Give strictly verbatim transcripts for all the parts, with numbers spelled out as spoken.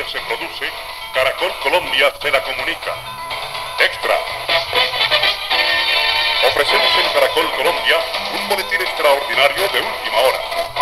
se produce, Caracol Colombia se la comunica. Extra. Ofrecemos en Caracol Colombia un boletín extraordinario de última hora.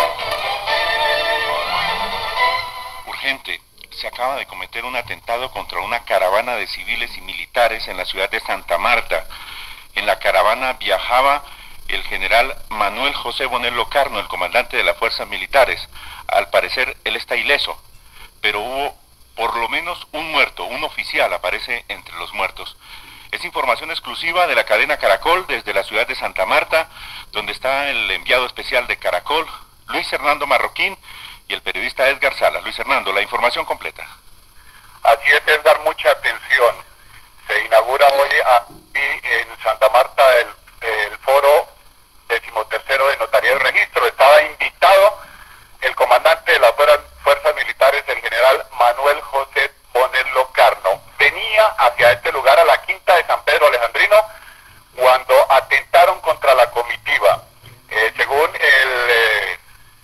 Urgente. Se acaba de cometer un atentado contra una caravana de civiles y militares en la ciudad de Santa Marta. En la caravana viajaba el general Manuel José Bonet Locarno, el comandante de las fuerzas militares. Al parecer él está ileso, pero hubo por lo menos un muerto, un oficial aparece entre los muertos. Es información exclusiva de la cadena Caracol desde la ciudad de Santa Marta, donde está el enviado especial de Caracol, Luis Hernando Marroquín, y el periodista Edgar Salas. Luis Hernando, la información completa. Así es, Edgar, mucha atención. Se inaugura hoy aquí en Santa Marta el, el foro decimotercero de Notaría y Registro. Estaba invitado el comandante de las fuerzas militares, el general Manuel José Bonet Locarno. Venía hacia este lugar, a la quinta de San Pedro Alejandrino, cuando atentaron contra la comitiva. Eh, según el eh,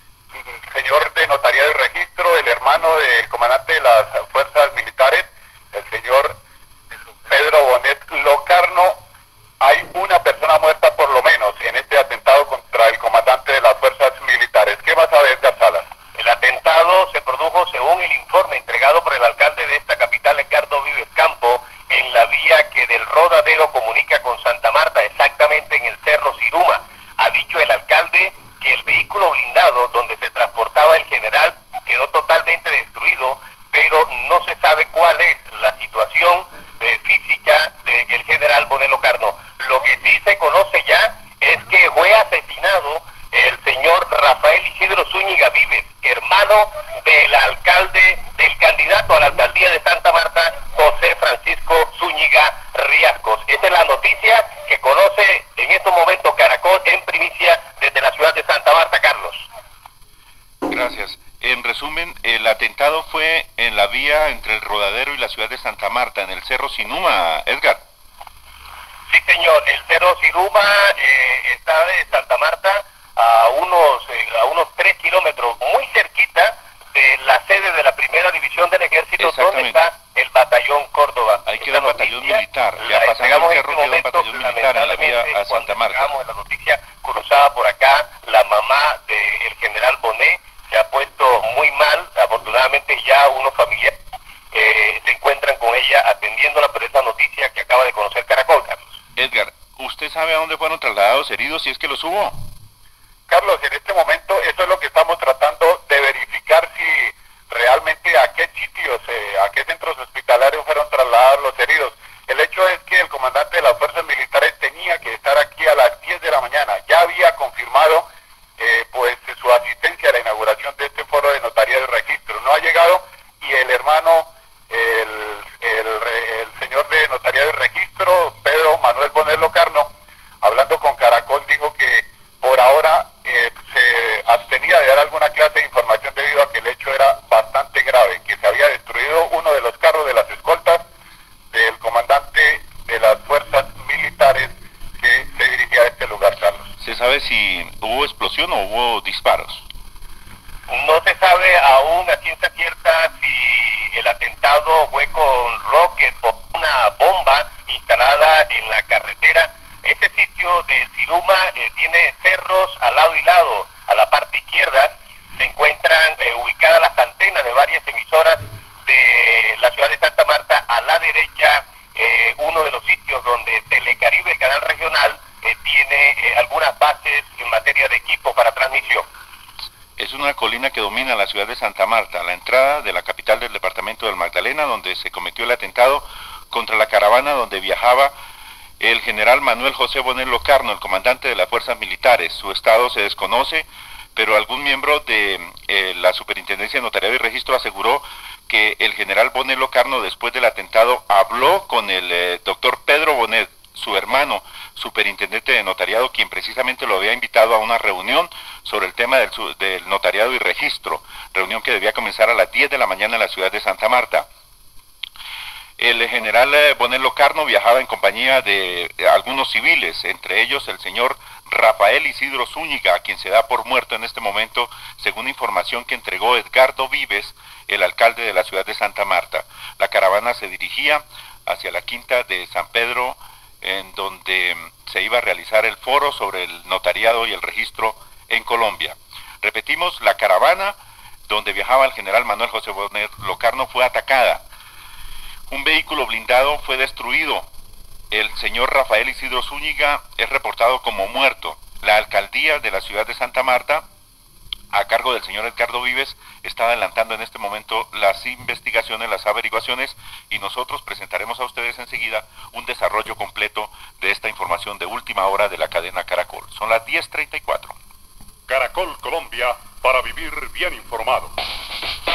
señor de Notaría y Registro, el hermano del comandante de las fuerzas militares, el señor Pedro Bonet Locarno, hay una persona muerta por lo menos en este atentado contra el comandante de las fuerzas militares. ¿Qué vas a ver, Garzalas? El atentado se produjo según el informe entregado por el alcalde de esta capital, Edgardo Vives Campo, en la vía que del Rodadero comunica con Santa Marta, exactamente en el Cerro Siruma. Ha dicho el alcalde que el vehículo blindado donde se transportaba el general quedó totalmente destruido, pero no se sabe cuál es la situación eh, física del general Bonet Locarno. Lo que sí se conoce ya es que fue asesinado el señor Rafael Isidro Zúñiga Vives, hermano del alcalde, del candidato a la alcaldía de Santa Marta, José Francisco Zúñiga Riascos. Esa es la noticia que conoce en estos momentos Caracol en primicia desde la ciudad de Santa Marta, Carlos. Gracias. En resumen, el atentado fue en la vía entre el Rodadero y la ciudad de Santa Marta, en el Cerro Siruma, Edgar. Sí, señor. El Cerro Siruma eh, está de Santa Marta a unos eh, a unos tres kilómetros, muy cerquita de la sede de la primera división del ejército, donde está el batallón Córdoba. Ahí queda un batallón militar, ya pasamos el cerro, queda un batallón militar en la vía a Santa Marta. La noticia cruzada por acá, la mamá del general Bonet se ha puesto muy mal. Afortunadamente ya unos familiares eh, se encuentran con ella atendiéndola, pero esa noticia que acaba de conocer Caracol, Carlos. Edgar, ¿usted sabe a dónde fueron trasladados heridos, si es que los hubo? Carlos, en este momento eso es lo que estamos tratando de verificar, si realmente a qué sitios, eh, a qué centros hospitalarios fueron trasladados los heridos. El hecho es que el comandante de las fuerzas militares tenía que estar aquí a las diez de la mañana. Ya había confirmado eh, pues su asistencia a la inauguración de este foro de Notaría y Registro. No ha llegado y el hermano, el, el, el señor de Notaría y Registro, Pedro Manuel Bonet Locarno, hablando con Caracol, dijo que por ahora eh, se abstenía de dar alguna clase de información debido a que el hecho era bastante grave, que se había destruido uno de los carros de las escoltas del comandante de las fuerzas militares que se dirigía a este lugar, Carlos. ¿Se sabe si hubo explosión o hubo disparos? No se sabe aún a ciencia cierta si el atentado fue con rocket o una bomba instalada en la carretera. Este sitio de Siruma eh, tiene cerros al lado y lado. A la parte izquierda se encuentran eh, ubicadas las antenas de varias emisoras de la ciudad de Santa Marta. A la derecha, eh, uno de los sitios donde Telecaribe, el canal regional, eh, tiene eh, algunas bases en materia de equipo para transmisión. Es una colina que domina la ciudad de Santa Marta, a la entrada de la capital del departamento del Magdalena, donde se cometió el atentado contra la caravana donde viajaba el general Manuel José Bonet Locarno, el comandante de las fuerzas militares. Su estado se desconoce, pero algún miembro de eh, la Superintendencia de Notariado y Registro aseguró que el general Bonet Locarno, después del atentado, habló con el eh, doctor Pedro Bonet, su hermano, superintendente de notariado, quien precisamente lo había invitado a una reunión sobre el tema del, del notariado y registro, reunión que debía comenzar a las diez de la mañana en la ciudad de Santa Marta. El general Bonet Locarno viajaba en compañía de algunos civiles, entre ellos el señor Rafael Isidro Zúñiga, a quien se da por muerto en este momento, según información que entregó Edgardo Vives, el alcalde de la ciudad de Santa Marta. La caravana se dirigía hacia la quinta de San Pedro, en donde se iba a realizar el foro sobre el notariado y el registro en Colombia. Repetimos, la caravana donde viajaba el general Manuel José Bonet Locarno fue atacada. Un vehículo blindado fue destruido. El señor Rafael Isidro Zúñiga es reportado como muerto. La alcaldía de la ciudad de Santa Marta, a cargo del señor Edgardo Vives, está adelantando en este momento las investigaciones, las averiguaciones, y nosotros presentaremos a ustedes enseguida un desarrollo completo de esta información de última hora de la cadena Caracol. Son las diez treinta y cuatro. Caracol Colombia, para vivir bien informado.